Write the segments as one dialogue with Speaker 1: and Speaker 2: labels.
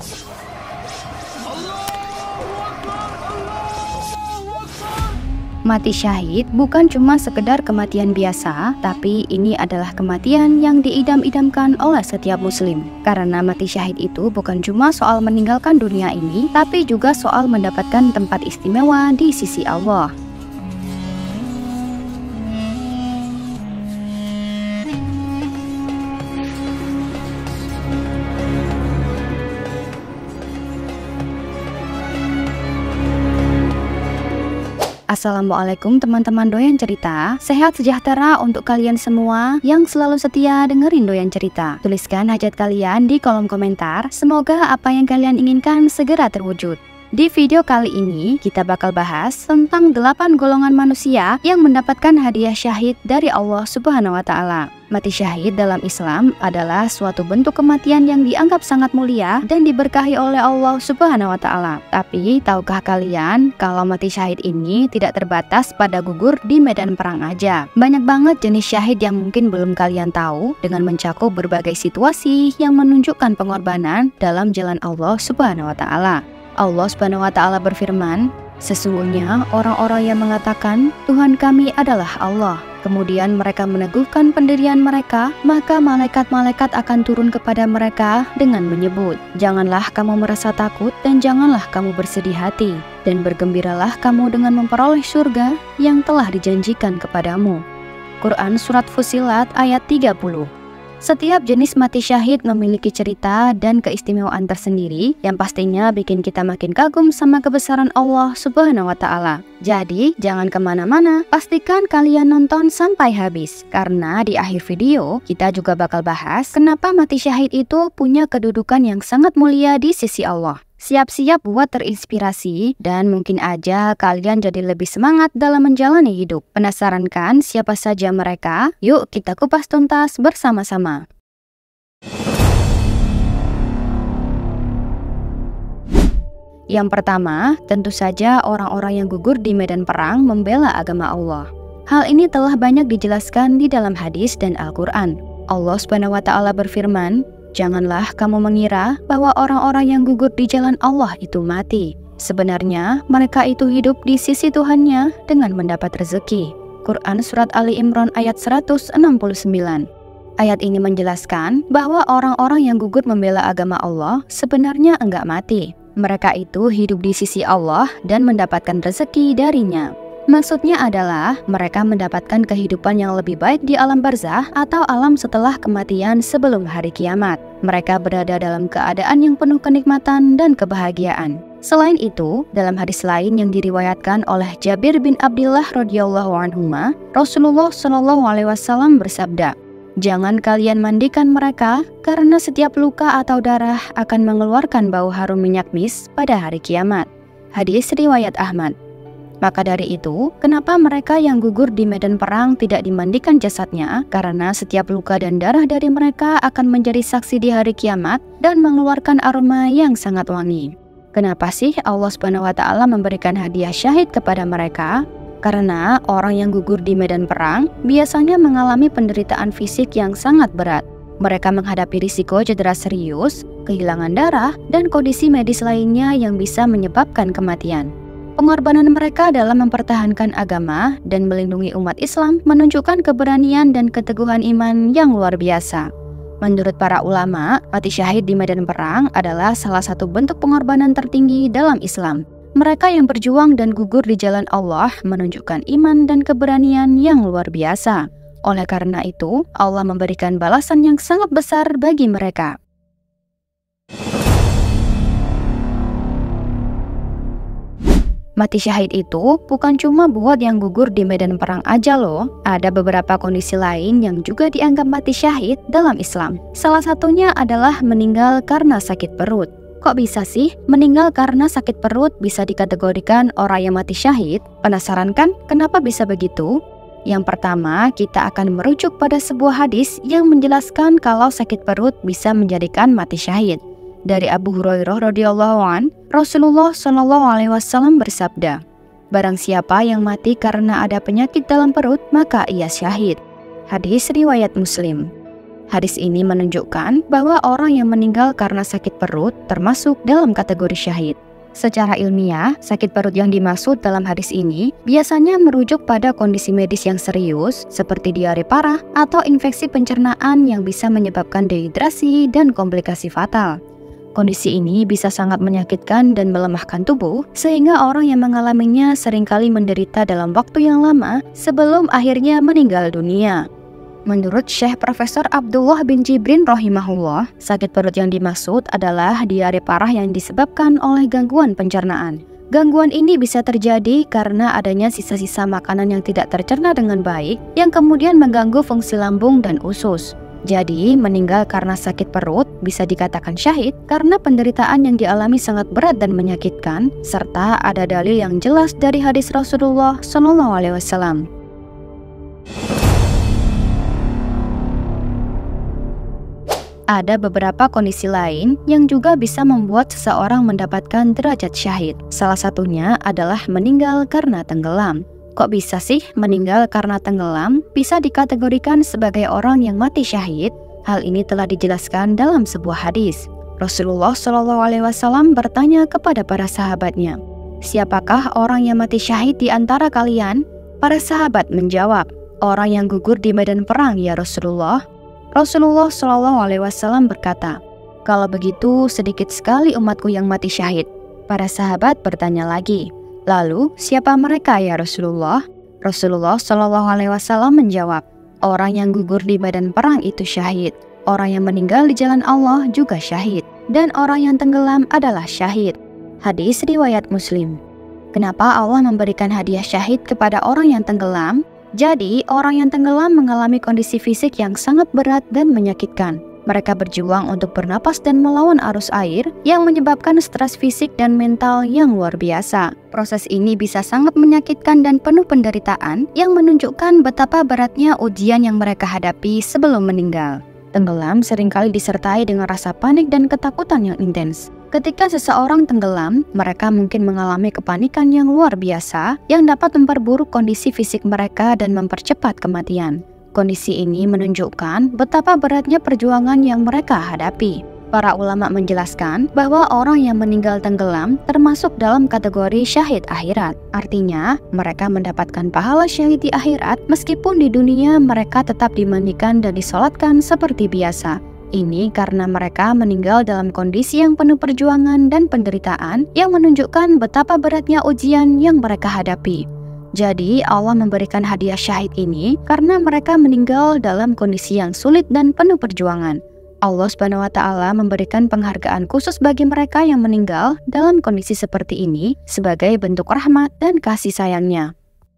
Speaker 1: Mati syahid bukan cuma sekedar kematian biasa, tapi ini adalah kematian yang diidam-idamkan oleh setiap muslim. Karena mati syahid itu bukan cuma soal meninggalkan dunia ini, tapi juga soal mendapatkan tempat istimewa di sisi Allah. Assalamualaikum teman-teman Doyan Cerita. Sehat sejahtera untuk kalian semua yang selalu setia dengerin Doyan Cerita. Tuliskan hajat kalian di kolom komentar. Semoga apa yang kalian inginkan segera terwujud. Di video kali ini kita bakal bahas tentang 8 golongan manusia yang mendapatkan hadiah syahid dari Allah Subhanahu wa Ta'ala. Mati syahid dalam Islam adalah suatu bentuk kematian yang dianggap sangat mulia dan diberkahi oleh Allah Subhanahu wa Ta'ala. Tapi tahukah kalian kalau mati syahid ini tidak terbatas pada gugur di medan perang aja? Banyak banget jenis syahid yang mungkin belum kalian tahu, dengan mencakup berbagai situasi yang menunjukkan pengorbanan dalam jalan Allah Subhanahu wa Ta'ala. Allah Subhanahu wa Ta'ala berfirman, "Sesungguhnya orang-orang yang mengatakan Tuhan kami adalah Allah, kemudian mereka meneguhkan pendirian mereka, maka malaikat-malaikat akan turun kepada mereka dengan menyebut, janganlah kamu merasa takut dan janganlah kamu bersedih hati, dan bergembiralah kamu dengan memperoleh surga yang telah dijanjikan kepadamu." Quran Surat Fussilat ayat 30. Setiap jenis mati syahid memiliki cerita dan keistimewaan tersendiri yang pastinya bikin kita makin kagum sama kebesaran Allah Subhanahu wa Ta'ala. Jadi jangan kemana-mana, pastikan kalian nonton sampai habis, karena di akhir video kita juga bakal bahas kenapa mati syahid itu punya kedudukan yang sangat mulia di sisi Allah. Siap-siap buat terinspirasi dan mungkin aja kalian jadi lebih semangat dalam menjalani hidup. Penasaran kan siapa saja mereka? Yuk kita kupas tuntas bersama-sama. Yang pertama, tentu saja orang-orang yang gugur di medan perang membela agama Allah. Hal ini telah banyak dijelaskan di dalam hadis dan Al-Quran. Allah Subhanahu wa Ta'ala berfirman, "Janganlah kamu mengira bahwa orang-orang yang gugur di jalan Allah itu mati. Sebenarnya mereka itu hidup di sisi Tuhannya dengan mendapat rezeki." Quran Surat Ali Imran ayat 169. Ayat ini menjelaskan bahwa orang-orang yang gugur membela agama Allah sebenarnya enggak mati. Mereka itu hidup di sisi Allah dan mendapatkan rezeki darinya. Maksudnya adalah mereka mendapatkan kehidupan yang lebih baik di alam barzah atau alam setelah kematian sebelum hari kiamat. Mereka berada dalam keadaan yang penuh kenikmatan dan kebahagiaan. Selain itu, dalam hadis lain yang diriwayatkan oleh Jabir bin Abdullah radhiyallahu anhuma, Rasulullah shallallahu alaihi wasallam bersabda, "Jangan kalian mandikan mereka karena setiap luka atau darah akan mengeluarkan bau harum minyak mis pada hari kiamat." Hadis riwayat Ahmad. Maka dari itu, kenapa mereka yang gugur di medan perang tidak dimandikan jasadnya? Karena setiap luka dan darah dari mereka akan menjadi saksi di hari kiamat dan mengeluarkan aroma yang sangat wangi. Kenapa sih Allah Subhanahu wa Ta'ala memberikan hadiah syahid kepada mereka? Karena orang yang gugur di medan perang biasanya mengalami penderitaan fisik yang sangat berat. Mereka menghadapi risiko cedera serius, kehilangan darah, dan kondisi medis lainnya yang bisa menyebabkan kematian. Pengorbanan mereka dalam mempertahankan agama dan melindungi umat Islam menunjukkan keberanian dan keteguhan iman yang luar biasa. Menurut para ulama, mati syahid di medan perang adalah salah satu bentuk pengorbanan tertinggi dalam Islam. Mereka yang berjuang dan gugur di jalan Allah menunjukkan iman dan keberanian yang luar biasa. Oleh karena itu, Allah memberikan balasan yang sangat besar bagi mereka. Mati syahid itu bukan cuma buat yang gugur di medan perang aja loh. Ada beberapa kondisi lain yang juga dianggap mati syahid dalam Islam. Salah satunya adalah meninggal karena sakit perut. Kok bisa sih meninggal karena sakit perut bisa dikategorikan orang yang mati syahid? Penasaran kan kenapa bisa begitu? Yang pertama, kita akan merujuk pada sebuah hadis yang menjelaskan kalau sakit perut bisa menjadikan mati syahid. Dari Abu Hurairah radhiyallahu an, Rasulullah shallallahu alaihi wasallam bersabda, "Barang siapa yang mati karena ada penyakit dalam perut, maka ia syahid." Hadis riwayat Muslim. Hadis ini menunjukkan bahwa orang yang meninggal karena sakit perut termasuk dalam kategori syahid. Secara ilmiah, sakit perut yang dimaksud dalam hadis ini biasanya merujuk pada kondisi medis yang serius seperti diare parah atau infeksi pencernaan yang bisa menyebabkan dehidrasi dan komplikasi fatal. Kondisi ini bisa sangat menyakitkan dan melemahkan tubuh, sehingga orang yang mengalaminya seringkali menderita dalam waktu yang lama sebelum akhirnya meninggal dunia. Menurut Syekh Profesor Abdullah bin Jibrin rahimahullah, sakit perut yang dimaksud adalah diare parah yang disebabkan oleh gangguan pencernaan. Gangguan ini bisa terjadi karena adanya sisa-sisa makanan yang tidak tercerna dengan baik, yang kemudian mengganggu fungsi lambung dan usus. Jadi, meninggal karena sakit perut bisa dikatakan syahid karena penderitaan yang dialami sangat berat dan menyakitkan, serta ada dalil yang jelas dari hadis Rasulullah SAW. Ada beberapa kondisi lain yang juga bisa membuat seseorang mendapatkan derajat syahid. Salah satunya adalah meninggal karena tenggelam. Kok bisa sih meninggal karena tenggelam bisa dikategorikan sebagai orang yang mati syahid? Hal ini telah dijelaskan dalam sebuah hadis. Rasulullah SAW bertanya kepada para sahabatnya, "Siapakah orang yang mati syahid di antara kalian?" Para sahabat menjawab, "Orang yang gugur di medan perang, ya Rasulullah." Rasulullah SAW berkata, "Kalau begitu sedikit sekali umatku yang mati syahid." Para sahabat bertanya lagi, "Lalu siapa mereka ya Rasulullah?" Rasulullah SAW menjawab, "Orang yang gugur di medan perang itu syahid, orang yang meninggal di jalan Allah juga syahid, dan orang yang tenggelam adalah syahid." Hadis riwayat Muslim. Kenapa Allah memberikan hadiah syahid kepada orang yang tenggelam? Jadi, orang yang tenggelam mengalami kondisi fisik yang sangat berat dan menyakitkan. Mereka berjuang untuk bernapas dan melawan arus air yang menyebabkan stres fisik dan mental yang luar biasa. Proses ini bisa sangat menyakitkan dan penuh penderitaan yang menunjukkan betapa beratnya ujian yang mereka hadapi sebelum meninggal. Tenggelam seringkali disertai dengan rasa panik dan ketakutan yang intens. Ketika seseorang tenggelam, mereka mungkin mengalami kepanikan yang luar biasa yang dapat memperburuk kondisi fisik mereka dan mempercepat kematian. Kondisi ini menunjukkan betapa beratnya perjuangan yang mereka hadapi. Para ulama menjelaskan bahwa orang yang meninggal tenggelam termasuk dalam kategori syahid akhirat. Artinya, mereka mendapatkan pahala syahid di akhirat meskipun di dunia mereka tetap dimandikan dan disolatkan seperti biasa. Ini karena mereka meninggal dalam kondisi yang penuh perjuangan dan penderitaan yang menunjukkan betapa beratnya ujian yang mereka hadapi. Jadi Allah memberikan hadiah syahid ini karena mereka meninggal dalam kondisi yang sulit dan penuh perjuangan. Allah SWT memberikan penghargaan khusus bagi mereka yang meninggal dalam kondisi seperti ini sebagai bentuk rahmat dan kasih sayangnya.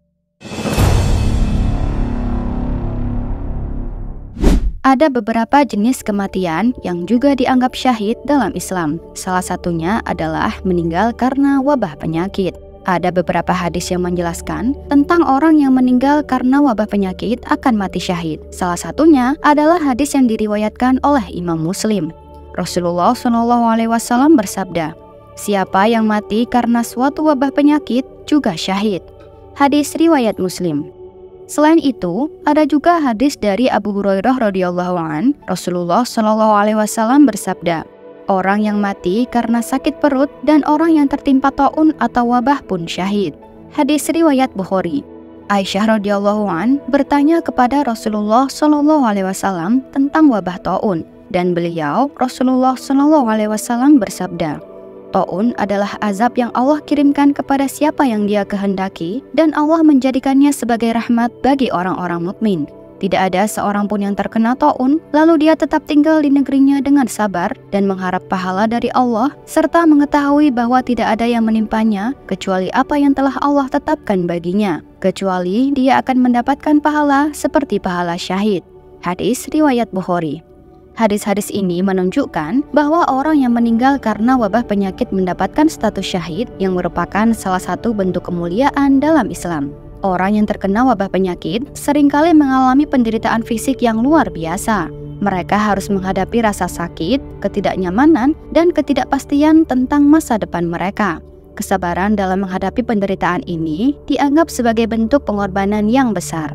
Speaker 1: Ada beberapa jenis kematian yang juga dianggap syahid dalam Islam. Salah satunya adalah meninggal karena wabah penyakit. Ada beberapa hadis yang menjelaskan tentang orang yang meninggal karena wabah penyakit akan mati syahid. Salah satunya adalah hadis yang diriwayatkan oleh Imam Muslim. Rasulullah SAW bersabda, "Siapa yang mati karena suatu wabah penyakit juga syahid." Hadis riwayat Muslim. Selain itu, ada juga hadis dari Abu Hurairah radhiyallahu an. Rasulullah SAW bersabda, "Orang yang mati karena sakit perut dan orang yang tertimpa taun atau wabah pun syahid." Hadis riwayat Bukhari. Aisyah radhiyallahu an bertanya kepada Rasulullah SAW tentang wabah taun, dan beliau Rasulullah SAW bersabda, "Taun adalah azab yang Allah kirimkan kepada siapa yang Dia kehendaki, dan Allah menjadikannya sebagai rahmat bagi orang-orang mukmin. Tidak ada seorang pun yang terkena taun, lalu dia tetap tinggal di negerinya dengan sabar dan mengharap pahala dari Allah, serta mengetahui bahwa tidak ada yang menimpanya kecuali apa yang telah Allah tetapkan baginya, kecuali dia akan mendapatkan pahala seperti pahala syahid." Hadis riwayat Bukhari. Hadis-hadis ini menunjukkan bahwa orang yang meninggal karena wabah penyakit mendapatkan status syahid yang merupakan salah satu bentuk kemuliaan dalam Islam. Orang yang terkena wabah penyakit seringkali mengalami penderitaan fisik yang luar biasa. Mereka harus menghadapi rasa sakit, ketidaknyamanan, dan ketidakpastian tentang masa depan mereka. Kesabaran dalam menghadapi penderitaan ini dianggap sebagai bentuk pengorbanan yang besar.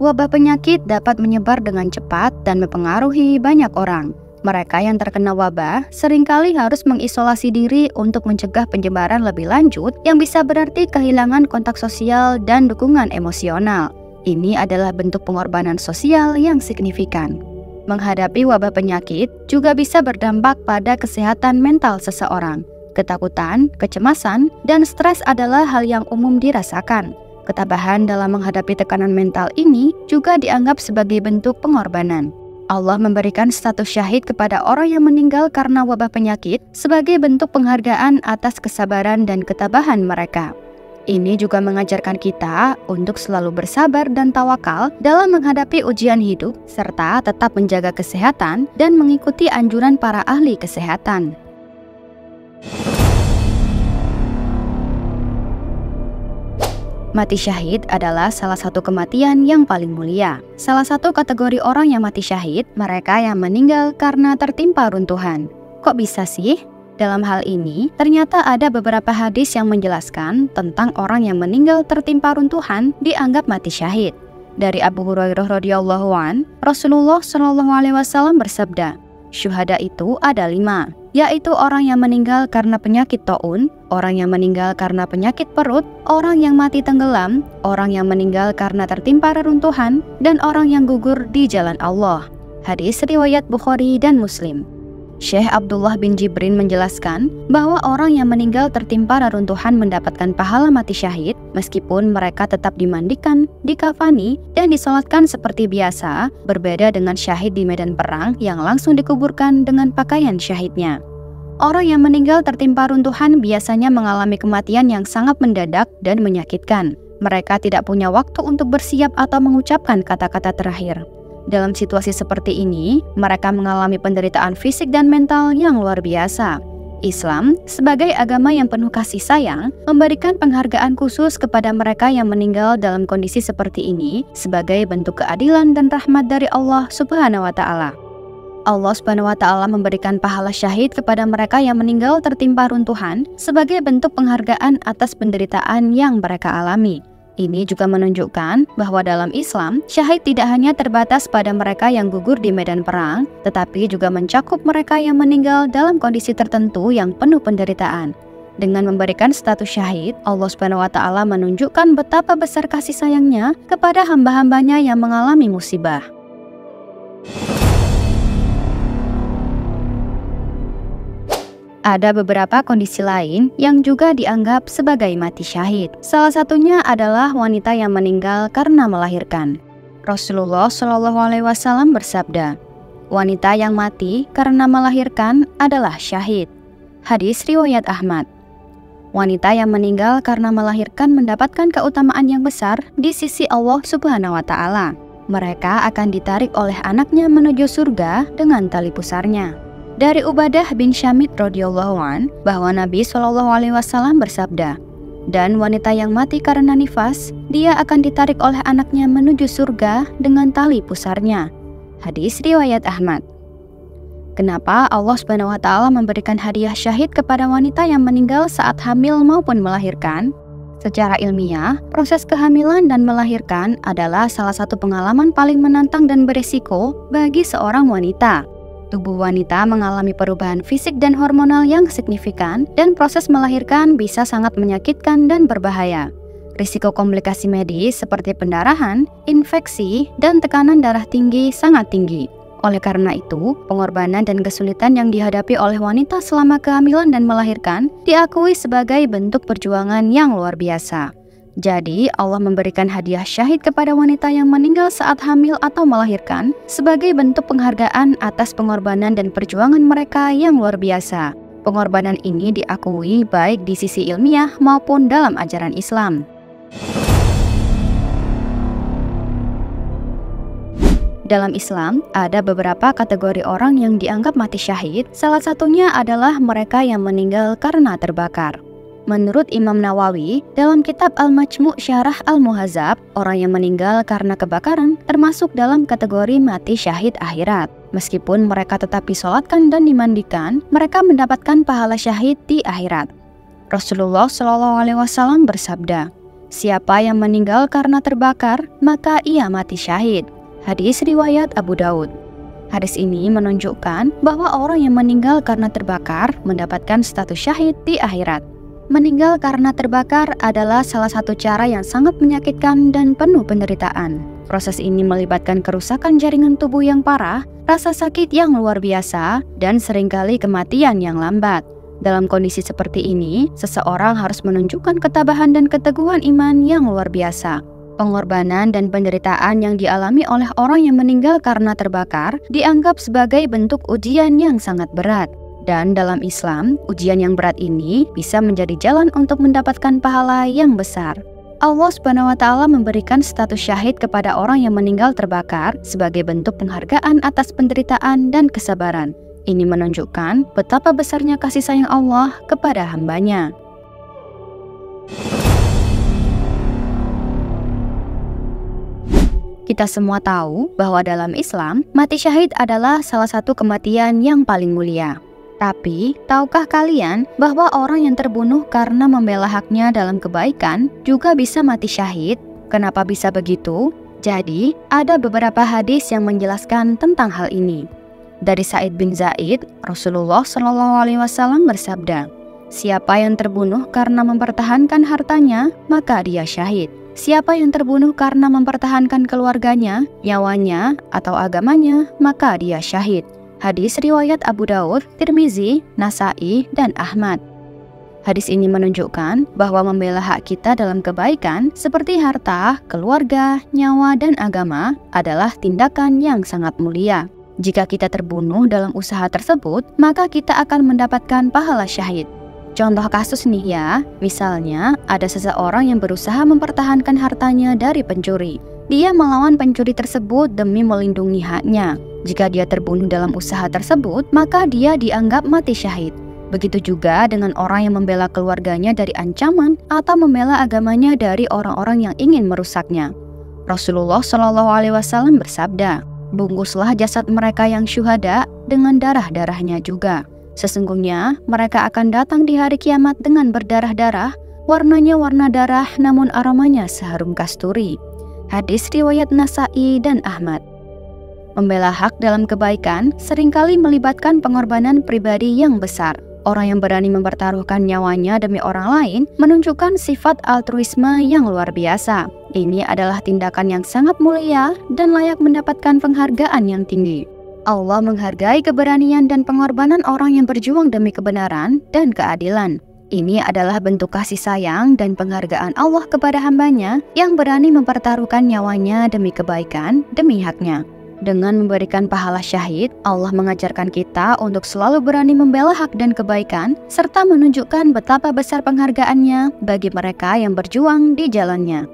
Speaker 1: Wabah penyakit dapat menyebar dengan cepat dan mempengaruhi banyak orang. Mereka yang terkena wabah seringkali harus mengisolasi diri untuk mencegah penyebaran lebih lanjut yang bisa berarti kehilangan kontak sosial dan dukungan emosional. Ini adalah bentuk pengorbanan sosial yang signifikan. Menghadapi wabah penyakit juga bisa berdampak pada kesehatan mental seseorang. Ketakutan, kecemasan, dan stres adalah hal yang umum dirasakan. Ketabahan dalam menghadapi tekanan mental ini juga dianggap sebagai bentuk pengorbanan. Allah memberikan status syahid kepada orang yang meninggal karena wabah penyakit sebagai bentuk penghargaan atas kesabaran dan ketabahan mereka. Ini juga mengajarkan kita untuk selalu bersabar dan tawakal dalam menghadapi ujian hidup, serta tetap menjaga kesehatan dan mengikuti anjuran para ahli kesehatan. Mati syahid adalah salah satu kematian yang paling mulia. Salah satu kategori orang yang mati syahid, mereka yang meninggal karena tertimpa runtuhan. Kok bisa sih? Dalam hal ini, ternyata ada beberapa hadis yang menjelaskan tentang orang yang meninggal tertimpa runtuhan dianggap mati syahid. Dari Abu Hurairah radhiyallahu an, Rasulullah SAW bersabda, syuhada itu ada 5, yaitu orang yang meninggal karena penyakit taun, orang yang meninggal karena penyakit perut, orang yang mati tenggelam, orang yang meninggal karena tertimpa reruntuhan, dan orang yang gugur di jalan Allah. Hadis riwayat Bukhari dan Muslim. Syekh Abdullah bin Jibrin menjelaskan bahwa orang yang meninggal tertimpa reruntuhan mendapatkan pahala mati syahid meskipun mereka tetap dimandikan, dikafani, dan disolatkan seperti biasa, berbeda dengan syahid di medan perang yang langsung dikuburkan dengan pakaian syahidnya. Orang yang meninggal tertimpa runtuhan biasanya mengalami kematian yang sangat mendadak dan menyakitkan. Mereka tidak punya waktu untuk bersiap atau mengucapkan kata-kata terakhir. Dalam situasi seperti ini, mereka mengalami penderitaan fisik dan mental yang luar biasa. Islam, sebagai agama yang penuh kasih sayang, memberikan penghargaan khusus kepada mereka yang meninggal dalam kondisi seperti ini sebagai bentuk keadilan dan rahmat dari Allah Subhanahu wa Ta'ala. Allah Subhanahu wa Ta'ala memberikan pahala syahid kepada mereka yang meninggal tertimpa runtuhan sebagai bentuk penghargaan atas penderitaan yang mereka alami. Ini juga menunjukkan bahwa dalam Islam, syahid tidak hanya terbatas pada mereka yang gugur di medan perang, tetapi juga mencakup mereka yang meninggal dalam kondisi tertentu yang penuh penderitaan. Dengan memberikan status syahid, Allah Subhanahu wa Ta'ala menunjukkan betapa besar kasih sayangnya kepada hamba-hambanya yang mengalami musibah. Ada beberapa kondisi lain yang juga dianggap sebagai mati syahid. Salah satunya adalah wanita yang meninggal karena melahirkan. Rasulullah SAW bersabda, wanita yang mati karena melahirkan adalah syahid. Hadis riwayat Ahmad. Wanita yang meninggal karena melahirkan mendapatkan keutamaan yang besar di sisi Allah Subhanahu wa Ta'ala. Mereka akan ditarik oleh anaknya menuju surga dengan tali pusarnya. Dari Ubadah bin Syamit radhiyallahu an bahwa Nabi SAW bersabda, dan wanita yang mati karena nifas, dia akan ditarik oleh anaknya menuju surga dengan tali pusarnya. Hadis riwayat Ahmad. Kenapa Allah Subhanahu wa Ta'ala memberikan hadiah syahid kepada wanita yang meninggal saat hamil maupun melahirkan? Secara ilmiah, proses kehamilan dan melahirkan adalah salah satu pengalaman paling menantang dan beresiko bagi seorang wanita. Tubuh wanita mengalami perubahan fisik dan hormonal yang signifikan, dan proses melahirkan bisa sangat menyakitkan dan berbahaya. Risiko komplikasi medis seperti pendarahan, infeksi, dan tekanan darah tinggi sangat tinggi. Oleh karena itu, pengorbanan dan kesulitan yang dihadapi oleh wanita selama kehamilan dan melahirkan diakui sebagai bentuk perjuangan yang luar biasa. Jadi, Allah memberikan hadiah syahid kepada wanita yang meninggal saat hamil atau melahirkan sebagai bentuk penghargaan atas pengorbanan dan perjuangan mereka yang luar biasa. Pengorbanan ini diakui baik di sisi ilmiah maupun dalam ajaran Islam. Dalam Islam, ada beberapa kategori orang yang dianggap mati syahid, salah satunya adalah mereka yang meninggal karena terbakar. Menurut Imam Nawawi, dalam kitab Al-Majmu' Syarah Al-Muhadzab, orang yang meninggal karena kebakaran termasuk dalam kategori mati syahid akhirat. Meskipun mereka tetap disolatkan dan dimandikan, mereka mendapatkan pahala syahid di akhirat. Rasulullah SAW bersabda, Siapa yang meninggal karena terbakar, maka ia mati syahid. Hadis riwayat Abu Daud. Hadis ini menunjukkan bahwa orang yang meninggal karena terbakar mendapatkan status syahid di akhirat. Meninggal karena terbakar adalah salah satu cara yang sangat menyakitkan dan penuh penderitaan. Proses ini melibatkan kerusakan jaringan tubuh yang parah, rasa sakit yang luar biasa, dan seringkali kematian yang lambat. Dalam kondisi seperti ini, seseorang harus menunjukkan ketabahan dan keteguhan iman yang luar biasa. Pengorbanan dan penderitaan yang dialami oleh orang yang meninggal karena terbakar dianggap sebagai bentuk ujian yang sangat berat. Dan dalam Islam, ujian yang berat ini bisa menjadi jalan untuk mendapatkan pahala yang besar. Allah SWT memberikan status syahid kepada orang yang meninggal terbakar sebagai bentuk penghargaan atas penderitaan dan kesabaran. Ini menunjukkan betapa besarnya kasih sayang Allah kepada hambanya. Kita semua tahu bahwa dalam Islam, mati syahid adalah salah satu kematian yang paling mulia. Tapi, tahukah kalian bahwa orang yang terbunuh karena membela haknya dalam kebaikan juga bisa mati syahid? Kenapa bisa begitu? Jadi, ada beberapa hadis yang menjelaskan tentang hal ini. Dari Sa'id bin Zaid, Rasulullah SAW bersabda, "Siapa yang terbunuh karena mempertahankan hartanya, maka dia syahid. Siapa yang terbunuh karena mempertahankan keluarganya, nyawanya, atau agamanya, maka dia syahid." Hadis riwayat Abu Daud, Tirmizi, Nasai, dan Ahmad. Hadis ini menunjukkan bahwa membela hak kita dalam kebaikan seperti harta, keluarga, nyawa, dan agama adalah tindakan yang sangat mulia. Jika kita terbunuh dalam usaha tersebut, maka kita akan mendapatkan pahala syahid. Contoh kasus nih ya, misalnya ada seseorang yang berusaha mempertahankan hartanya dari pencuri. Dia melawan pencuri tersebut demi melindungi haknya. Jika dia terbunuh dalam usaha tersebut, maka dia dianggap mati syahid. Begitu juga dengan orang yang membela keluarganya dari ancaman atau membela agamanya dari orang-orang yang ingin merusaknya. Rasulullah SAW bersabda, "Bungkuslah jasad mereka yang syuhada dengan darah-darahnya juga. Sesungguhnya mereka akan datang di hari kiamat dengan berdarah-darah, warnanya warna darah namun aromanya seharum kasturi." Hadis riwayat Nasai dan Ahmad. Membela hak dalam kebaikan seringkali melibatkan pengorbanan pribadi yang besar. Orang yang berani mempertaruhkan nyawanya demi orang lain menunjukkan sifat altruisme yang luar biasa. Ini adalah tindakan yang sangat mulia dan layak mendapatkan penghargaan yang tinggi. Allah menghargai keberanian dan pengorbanan orang yang berjuang demi kebenaran dan keadilan. Ini adalah bentuk kasih sayang dan penghargaan Allah kepada hambanya yang berani mempertaruhkan nyawanya demi kebaikan, demi haknya. Dengan memberikan pahala syahid, Allah mengajarkan kita untuk selalu berani membela hak dan kebaikan, serta menunjukkan betapa besar penghargaannya bagi mereka yang berjuang di jalannya.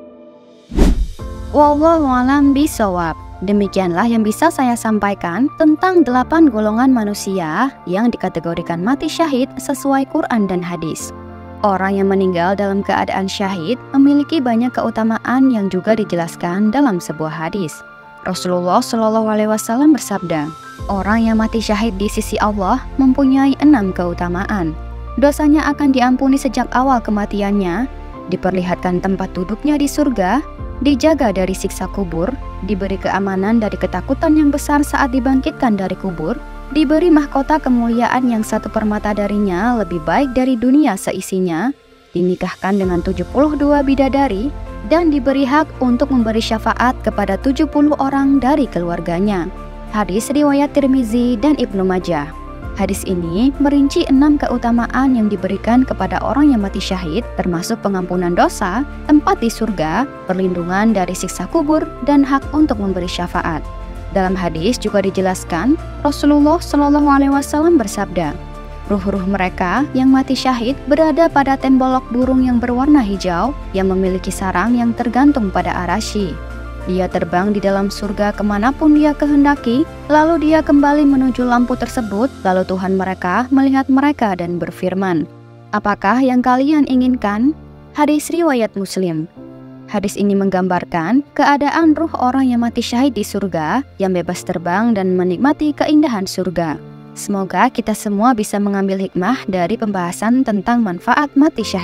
Speaker 1: Wallahu a'lam bishawab. Demikianlah yang bisa saya sampaikan tentang 8 golongan manusia yang dikategorikan mati syahid sesuai Quran dan hadis. Orang yang meninggal dalam keadaan syahid memiliki banyak keutamaan yang juga dijelaskan dalam sebuah hadis. Rasulullah SAW bersabda, "Orang yang mati syahid di sisi Allah mempunyai 6 keutamaan. Dosanya akan diampuni sejak awal kematiannya, diperlihatkan tempat duduknya di surga, dijaga dari siksa kubur, diberi keamanan dari ketakutan yang besar saat dibangkitkan dari kubur, diberi mahkota kemuliaan yang 1/4 darinya lebih baik dari dunia seisinya, dinikahkan dengan 72 bidadari, dan diberi hak untuk memberi syafaat kepada 70 orang dari keluarganya." Hadis riwayat Tirmizi dan Ibnu Majah. Hadis ini merinci 6 keutamaan yang diberikan kepada orang yang mati syahid, termasuk pengampunan dosa, tempat di surga, perlindungan dari siksa kubur, dan hak untuk memberi syafaat. Dalam hadis juga dijelaskan, Rasulullah SAW bersabda, "Ruh-ruh mereka yang mati syahid berada pada tembolok burung yang berwarna hijau yang memiliki sarang yang tergantung pada arasy. Dia terbang di dalam surga kemanapun dia kehendaki, lalu dia kembali menuju lampu tersebut, lalu Tuhan mereka melihat mereka dan berfirman, 'Apakah yang kalian inginkan?' Hadis riwayat Muslim. Hadis ini menggambarkan keadaan ruh orang yang mati syahid di surga, yang bebas terbang dan menikmati keindahan surga. Semoga kita semua bisa mengambil hikmah dari pembahasan tentang manfaat mati syahid.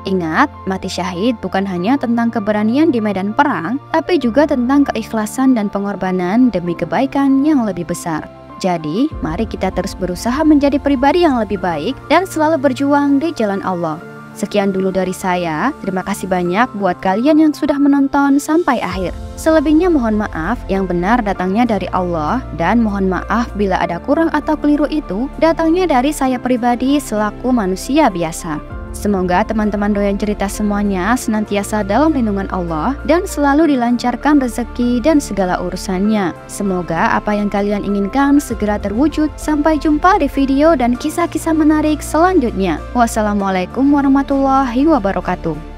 Speaker 1: Ingat, mati syahid bukan hanya tentang keberanian di medan perang, tapi juga tentang keikhlasan dan pengorbanan demi kebaikan yang lebih besar. Jadi, mari kita terus berusaha menjadi pribadi yang lebih baik dan selalu berjuang di jalan Allah. Sekian dulu dari saya, terima kasih banyak buat kalian yang sudah menonton sampai akhir. Selebihnya mohon maaf, yang benar datangnya dari Allah, dan mohon maaf bila ada kurang atau keliru itu datangnya dari saya pribadi selaku manusia biasa. Semoga teman-teman doyan cerita semuanya senantiasa dalam lindungan Allah dan selalu dilancarkan rezeki dan segala urusannya. Semoga apa yang kalian inginkan segera terwujud. Sampai jumpa di video dan kisah-kisah menarik selanjutnya. Wassalamualaikum warahmatullahi wabarakatuh.